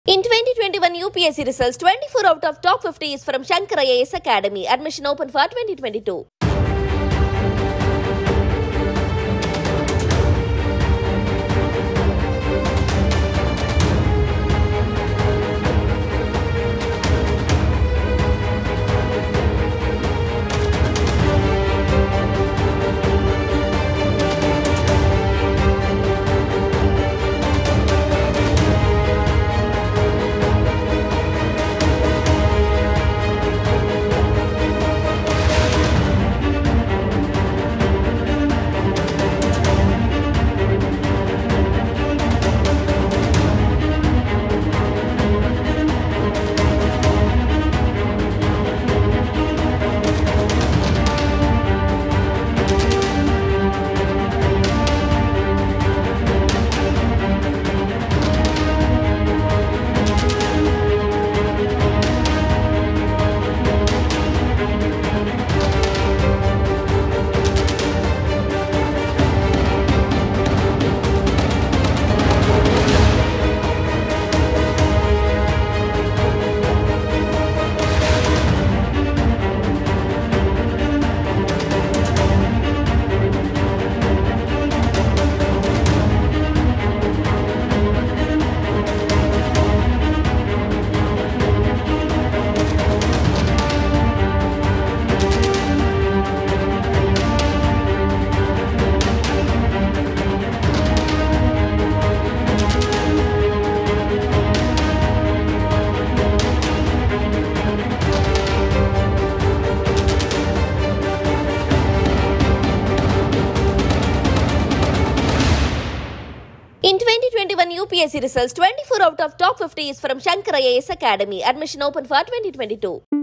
In 2021 UPSC results, 24 out of top 50 is from Shankar IAS Academy. Admission open for 2022. In 2021 UPSC results, 24 out of top 50 is from Shankar IAS Academy. Admission open for 2022.